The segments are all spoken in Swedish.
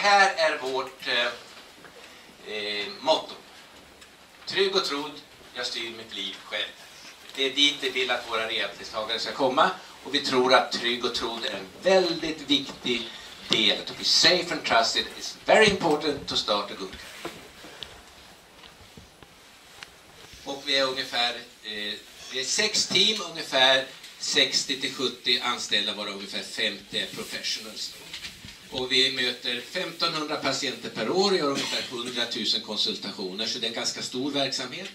här är vårt motto. Trygg och trodd, jag styr mitt liv själv. Det är dit vi vill att våra rehabdeltagare ska komma. Och vi tror att trygg och trodd är en väldigt viktig del. To be safe and trusted is very important to start a good care. Och vi är ungefär, vi är 6 team, ungefär 60-70 anställda, varav ungefär 50 professionals. Och vi möter 1500 patienter per år och gör ungefär 100 000 konsultationer, så det är en ganska stor verksamhet.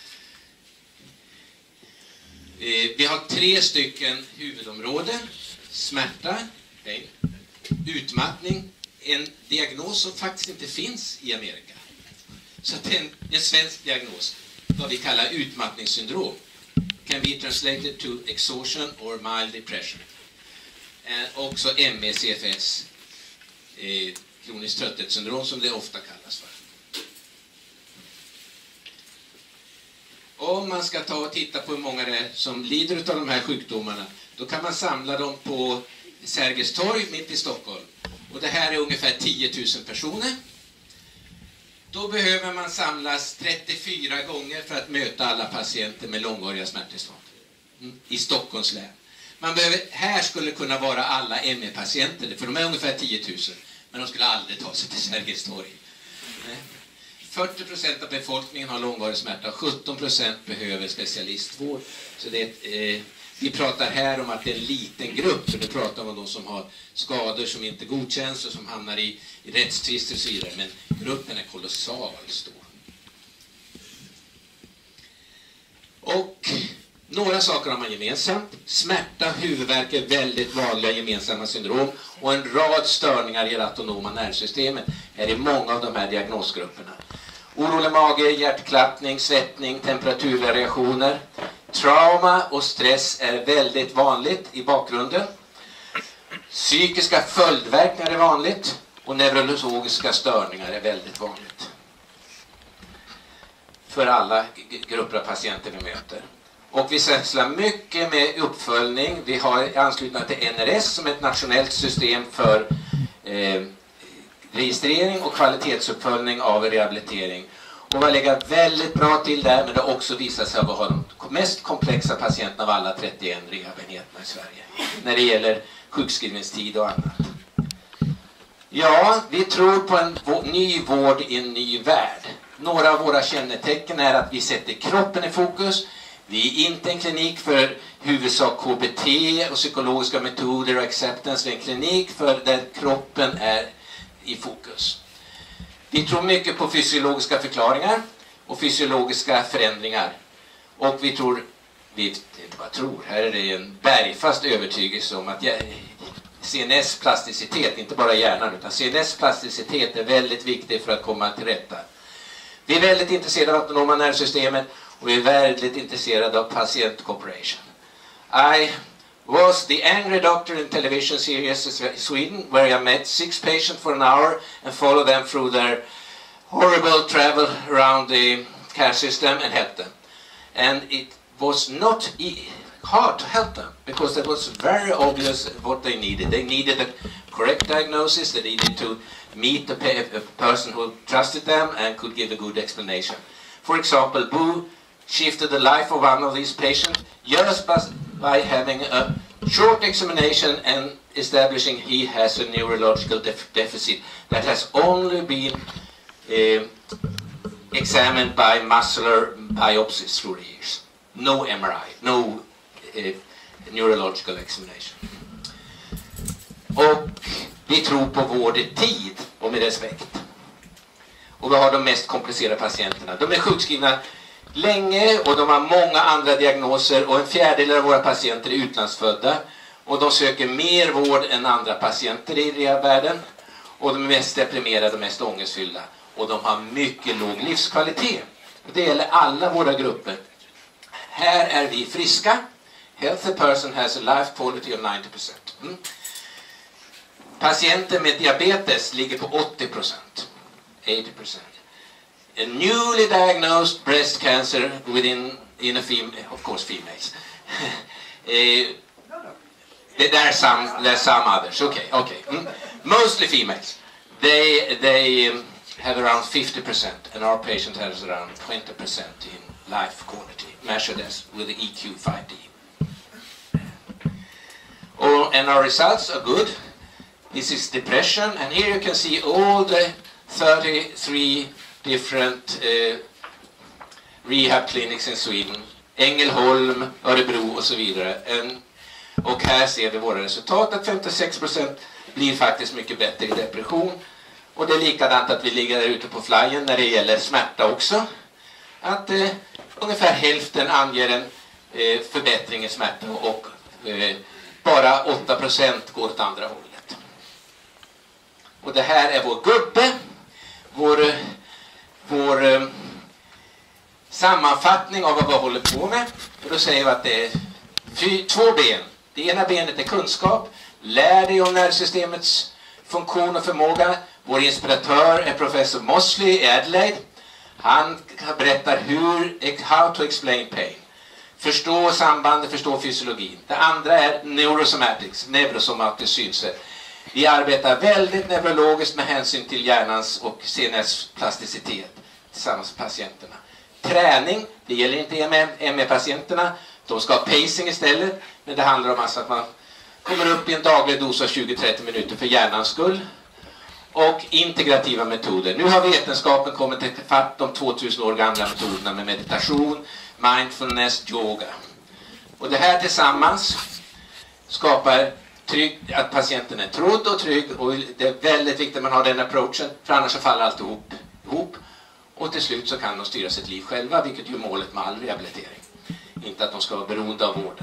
Vi har 3 stycken huvudområden: smärta, utmattning, en diagnos som faktiskt inte finns i Amerika. Så att en svensk diagnos, vad vi kallar utmattningssyndrom, can be translated to exhaustion or mild depression. Också ME/CFS, kroniskt trötthetssyndrom som det ofta kallas för. Om man ska ta och titta på hur många det är som lider av de här sjukdomarna, då kan man samla dem på Sergels torg mitt i Stockholm. Och det här är ungefär 10 000 personer. Då behöver man samlas 34 gånger för att möta alla patienter med långvariga smärttillstånd i Stockholms län. Här skulle kunna vara alla ME-patienter, för de är ungefär 10 000, men de skulle aldrig ta sig till Sergels torg. 40% av befolkningen har långvarig smärta och 17% behöver specialistvård. Så vi pratar här om att det är en liten grupp, för nu pratar man om de som har skador som inte godkänns och som hamnar i rättstvister och så vidare. Men gruppen är kolossalt stor. Och några saker har man gemensamt. Smärta och huvudvärk är väldigt vanliga gemensamma syndrom. Och en rad störningar i det autonoma nervsystemet är i många av de här diagnosgrupperna. Orolig mage, hjärtklappning, svettning, temperaturvariationer. Trauma och stress är väldigt vanligt i bakgrunden. Psykiska följdverkningar är vanligt. Och neurologiska störningar är väldigt vanligt. För alla grupper av patienter vi möter. Och vi sysslar mycket med uppföljning. Vi har anslutna till NRS som är ett nationellt system för registrering och kvalitetsuppföljning av rehabilitering. Och vi har legat väldigt bra till där, men det har också visat sig att vi har de mest komplexa patienterna av alla 31 rehabenheterna i Sverige. När det gäller sjukskrivningstid och annat. Ja, vi tror på en ny vård i en ny värld. Några av våra kännetecken är att vi sätter kroppen i fokus. Vi är inte en klinik för huvudsak KBT och psykologiska metoder och acceptance. Vi är en klinik för där kroppen är i fokus. Vi tror mycket på fysiologiska förklaringar och fysiologiska förändringar. Och vi tror, här är det en bergfast övertygelse om att CNS-plasticitet, inte bara hjärnan utan CNS-plasticitet är väldigt viktig för att komma till rätta. Vi är väldigt intresserade av autonoma nervsystemet och vi är väldigt intresserade av patient cooperation. I was the angry doctor in television series in Sweden where I met 6 patients for an hour and followed them through their horrible travel around the care system and helped them. And it was not hard to help them because it was very obvious what they needed. They needed a correct diagnosis, they needed to meet a person who trusted them and could give a good explanation. For example, Boo shifted the life of one of these patients just by having a short examination and establishing he has a neurological deficit that has only been examined by muscular biopsies through the years. No MRI, no neurological examination. Och vi tror på vård i tid och med respekt. Och vi har de mest komplicerade patienterna. De är sjukskrivna länge och de har många andra diagnoser och en fjärdedel av våra patienter är utlandsfödda och de söker mer vård än andra patienter i rehabvärlden och de är mest deprimerade och mest ångestfyllda och de har mycket låg livskvalitet. Det gäller alla våra grupper. Här är vi friska. Healthy person has a life quality of 90%. Patienter med diabetes ligger på 80%. 80%. A newly diagnosed breast cancer in a female, of course females. There are some others. Okay. Mostly females. they have around 50%, and our patient has around 20% in life quality, measured as with the EQ5D. And our results are good. This is depression, and here you can see all the 33 different rehab clinics in Sweden. Ängelholm, Örebro och så vidare. Och här ser vi våra resultat att 56% blir faktiskt mycket bättre i depression. Och det är likadant att vi ligger där ute på flyen när det gäller smärta också. Att ungefär hälften anger en förbättring i smärta och bara 8% går åt andra hållet. Och det här är vår gubbe, vår sammanfattning av vad vi håller på med. Och då säger vi att det är 2 ben. Det ena benet är kunskap. Lär dig om nervsystemets funktion och förmåga. Vår inspiratör är professor Mosley i Adelaide. Han berättar how to explain pain. Förstå sambandet, förstå fysiologin. Det andra är neurosomatiskt synsätt. Vi arbetar väldigt neurologiskt med hänsyn till hjärnans och CNS plasticitet tillsammans med patienterna. Träning, det gäller inte ME-patienterna. De ska ha pacing istället. Men det handlar om alltså att man kommer upp i en daglig dos av 20-30 minuter för hjärnans skull. Och integrativa metoder. Nu har vetenskapen kommit till fatt de 2000 år gamla metoderna med meditation, mindfulness, yoga. Och det här tillsammans skapar att patienten är trodd och trygg. Och det är väldigt viktigt att man har den approachen. För annars så faller allt ihop. Och till slut så kan de styra sitt liv själva, vilket är målet med all rehabilitering. Inte att de ska vara beroende av vården.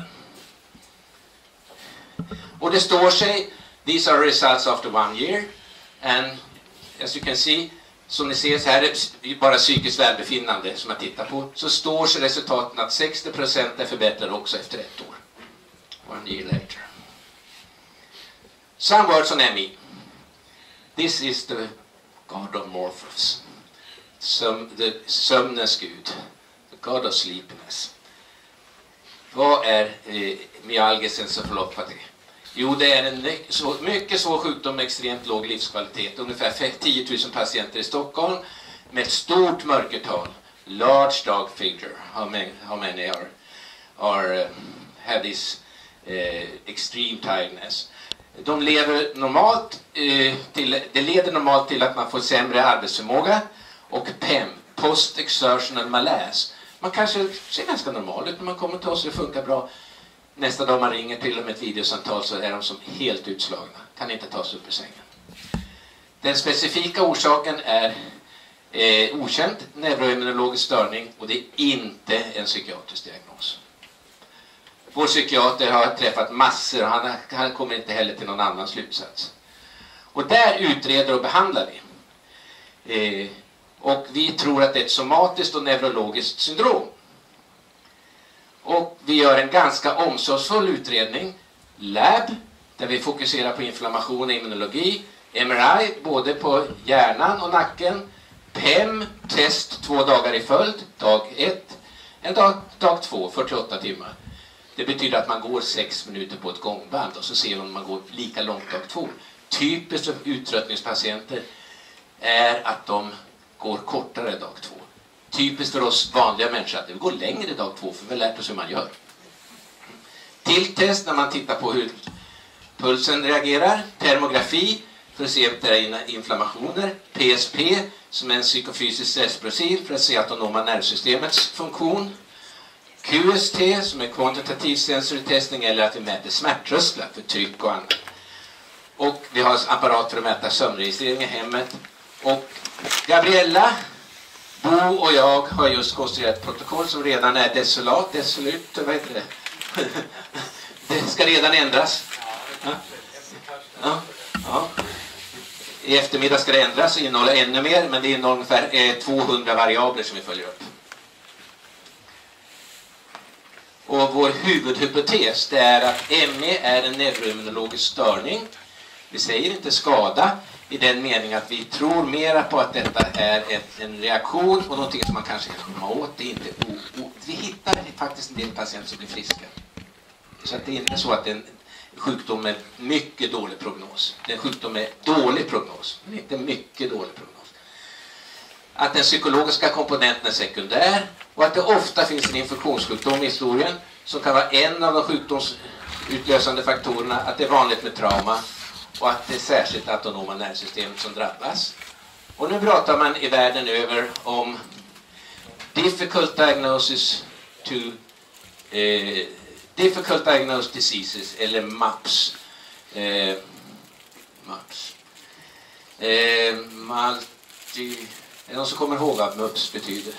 Och det står sig, these are results after 1 year. And as you can see, som ni ser så här är det bara psykiskt välbefinnande som jag tittar på. Så står sig resultaten att 60% är förbättrade också efter 1 år. 1 year later. Some words on ME. This is the God of Morphos. Sömnens Gud. The God of Sleepiness. Vad är myalgisk encefalopati? Jo, det är en mycket svår sjukdom med extremt låg livskvalitet. Ungefär 10 000 patienter i Stockholm med ett stort mörkertal. Large dog figure. How many have this extreme tiredness? De lever normalt det leder normalt till att man får sämre arbetsförmåga och PEM, post-exertional malaise. Man kanske ser ganska normal ut när man kommer till oss och det funkar bra. Nästa dag man ringer till dem ett videosamtal så är de som helt utslagna. Kan inte ta sig upp ur sängen. Den specifika orsaken är okänd neuroimmunologisk störning och det är inte en psykiatrisk diagnos. Vår psykiater har träffat massor och han kommer inte heller till någon annan slutsats. Och där utreder och behandlar vi. Och vi tror att det är ett somatiskt och neurologiskt syndrom. Och vi gör en ganska omsorgsfull utredning. Lab, där vi fokuserar på inflammation och immunologi. MRI, både på hjärnan och nacken. PEM, test 2 dagar i följd. Dag 1. Dag 2, 48 timmar. Det betyder att man går 6 minuter på ett gångband och så ser man om man går lika långt dag 2. Typiskt för uttröttningspatienter är att de går kortare dag 2. Typiskt för oss vanliga människor att vi går längre dag 2 för vi har lärt oss hur man gör. Tilltest när man tittar på hur pulsen reagerar. Termografi för att se om det är inflammationer. PSP som är en psykofysisk stressprofil för att se autonoma nervsystemets funktion. QST som är kvantitativ sensory testing eller att vi mäter smärttrösklar för tryck och annat. Och vi har en apparat för att mäta sömnregistrering i hemmet. Och Gabriella, Bo och jag har just konstruerat ett protokoll som redan är desolut, vad heter det? Det ska redan ändras. Ja. I eftermiddag ska det ändras och innehålla ännu mer, men det innehåller ungefär 200 variabler som vi följer upp. Och vår huvudhypotes det är att ME är en neuroimmunologisk störning. Vi säger inte skada i den meningen att vi tror mera på att detta är en reaktion och någonting som man kanske kan komma åt. Det är inte vi hittar faktiskt en del patienter som blir friska. Så att det är inte så att det är sjukdom med mycket dålig prognos. Det är en sjukdom med dålig prognos, men inte mycket dålig prognos. Att den psykologiska komponenten är sekundär och att det ofta finns en infektionssjukdom i historien som kan vara en av de sjukdomsutlösande faktorerna, att det är vanligt med trauma och att det är särskilt autonoma nervsystemet som drabbas. Och nu pratar man i världen över om difficult diagnosis to difficult diagnosed diseases eller MAPS. MAPS. Är det någon som kommer ihåg vad MUPS betyder?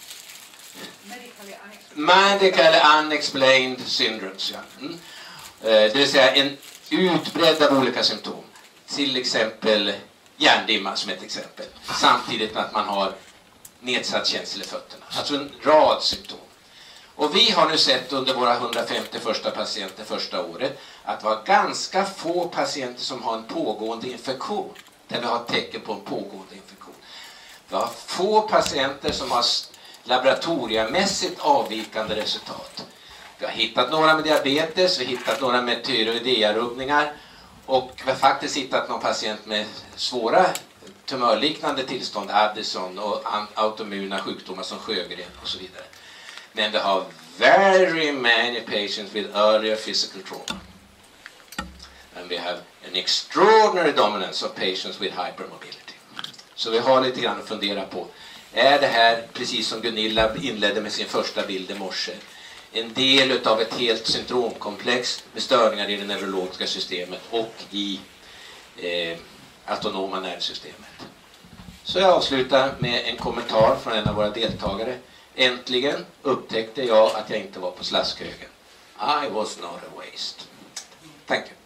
Medically unexplained syndromes. Ja. Det vill säga en utbredd av olika symptom. Till exempel hjärndimma som ett exempel. Samtidigt med att man har nedsatt känsel i fötterna. Alltså en rad symptom. Och vi har nu sett under våra 150 första patienter första året att det var ganska få patienter som har en pågående infektion. Där vi har tecken på en pågående infektion. Vi har få patienter som har laboratoriemässigt avvikande resultat. Vi har hittat några med diabetes, vi har hittat några med tyroidearubbningar och vi har faktiskt hittat någon patient med svåra tumörliknande tillstånd, Addison och autoimmuna sjukdomar som Sjögren och så vidare. Men vi har very many patients with earlier physical trauma. And we have an extraordinary dominance of patients with hypermobility. Så vi har lite grann att fundera på. Är det här, precis som Gunilla inledde med sin första bild i morse, en del av ett helt syndromkomplex med störningar i det neurologiska systemet och i autonoma nervsystemet? Så jag avslutar med en kommentar från en av våra deltagare. Äntligen upptäckte jag att jag inte var på slaskhögen. I was not a waste. Thank you.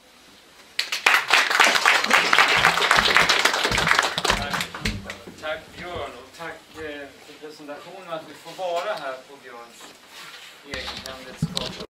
Tack Björn och tack för presentationen att vi får vara här på Björns egenhändigt skap.